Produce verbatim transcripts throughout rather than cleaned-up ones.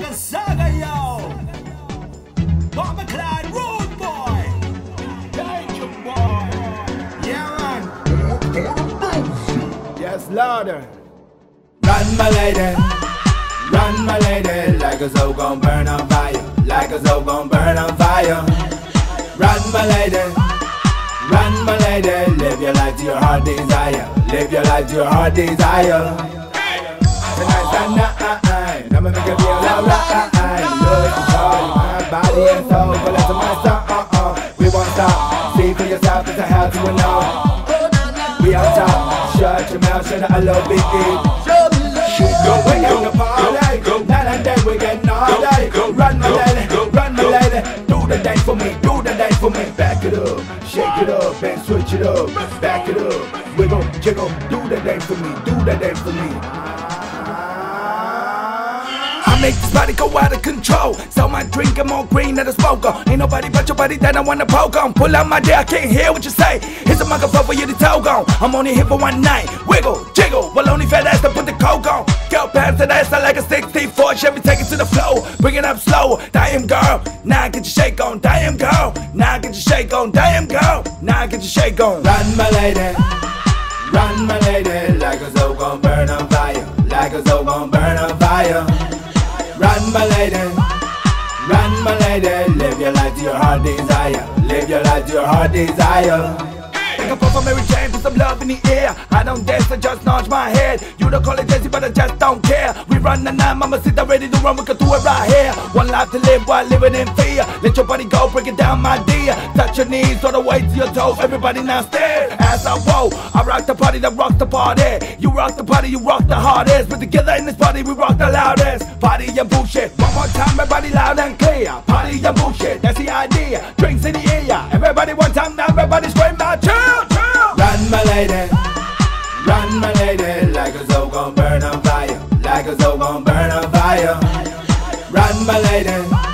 the saga, yo. Bomber Clyde, rude boy. Danger boy. Yeah, man. Yes, louder. Run, my lady. Run, my lady. Like a soul gon' burn on fire. Like a soul gon' burn on fire. Run, my lady. Run, my lady. Live your life to your heart desire. Live your life to your heart desire. Tonight's the night. I'ma make it feel alright. Love control your mind, body and soul. But that's my song. Uh-uh. We won't stop. See for yourself, it's a how to know. We on top. Shut your mouth, shut up, love big E. Go, we got the party. Night and day, we get naughty. Run, my lady. Run, my lady. Do the dance for me. Do the dance for me. Back it up. Shake it up and switch it up. Back it up. Wiggle, jiggle. Do the dance for me. Do the dance for me. I make this body go out of control. So my drink I'm more green than a smoker. Ain't nobody but your body that I wanna poke on. Pull out my day, I can't hear what you say. Here's a microphone for you to talk on. I'm only here for one night. Wiggle, jiggle, well only fat ass to put the coke on. Girl pants that ass like a sixty-four Chevy, take it to the flow. Bring it up slow, damn girl. Now get your shake on, damn girl. Now get your shake on, damn girl. Now get your shake on. Run my lady, run my lady. Like a soul gon' burn on fire. Like a soul gon' burn on fire. Run my lady, run my lady. Live your life to your heart desire. Live your life to your heart desire. Take a puff from Mary Jane, put some love in the air. I don't dance, I just nod my head. You don't call it dancing, but I just don't care. We run the nine, mama sit there ready to run, we can do it right here. One life to live while living in fear. Let your body go, break it down, my dear. Touch your knees all the way to your toes. Everybody now stare as I roll. I rock the party that rocks the party. You rock the party, you rock the hardest. But together in this party, we rock the loudest. Party and bullshit. One more time, everybody loud and clear. Party and bullshit, that's the idea. Drinks in the air. Everybody one time now, everybody scream out, chill, chill. Run my lady, run my lady. Like a soul gon' burn on fire. Like a soul gon' burn on fire. Run my lady,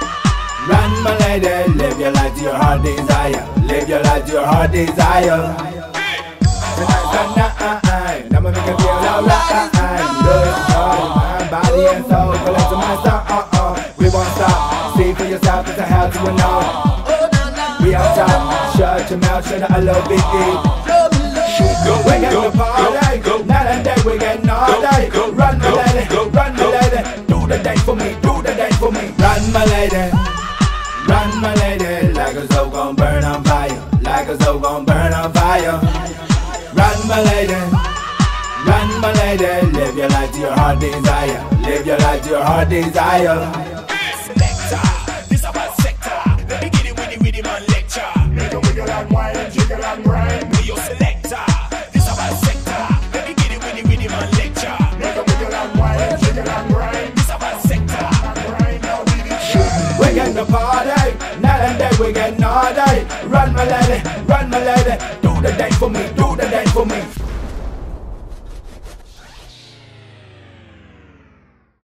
run my lady. Live your life to your heart desire. Live your life to your heart desire. Tonight's the night. I'ma make it feel alright. Love control your mind, body and soul. But listen to my song. Uh-uh. We won't stop. See for yourself, it's a how to know. We on top. Shut your mouth, shut up, I love big E. We got the party. Night and day, we get naughty. Run my lady, run my lady. Do the dance for me, do the dance for me. Run my lady, run my lady. Like a soul gon' burn on fire. Like a soul gon' burn on fire. Run my lady, run my lady. Live your life to your heart desire. Live your life to your heart desire. Selector, this about sector. Let me get it with it with him on lecture. Make a wiggle and wine, jiggle and grind. We your selector, this about sector. Let me get it with it with him on lecture. Make a wiggle and wine, jiggle and grind. This about sector. We get the party, night and day we get naughty. Run my lady, run my lady. Do the dance for me, do